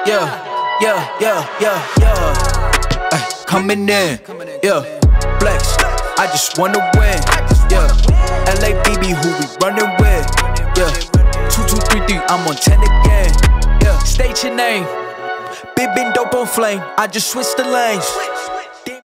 Coming in, flex, I just wanna win, LABB, who we running with, 2233, I'm on 10 again, state your name, big dope on flame, I just switched the lanes,